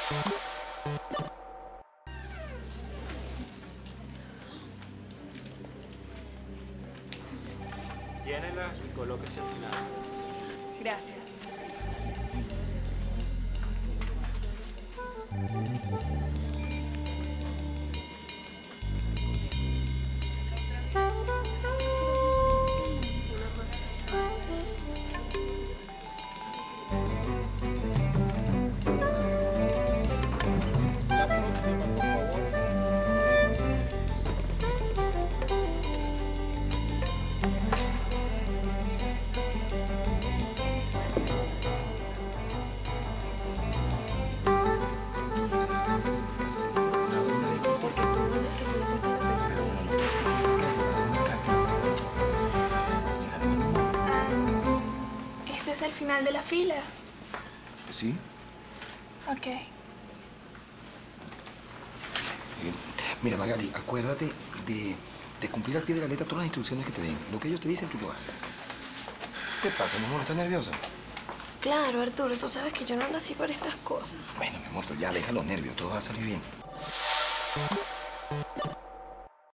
Llénela y colóquese al final. Gracias. La próxima, por favor. ¿Este es el final de la fila? ¿Sí? Ok. Mira, Magali, acuérdate de cumplir al pie de la letra todas las instrucciones que te den. Lo que ellos te dicen, tú lo haces. ¿Qué pasa, mi amor? ¿Estás nerviosa? Claro, Arturo, tú sabes que yo no nací para estas cosas. Bueno, mi amor, pero ya deja los nervios. Todo va a salir bien.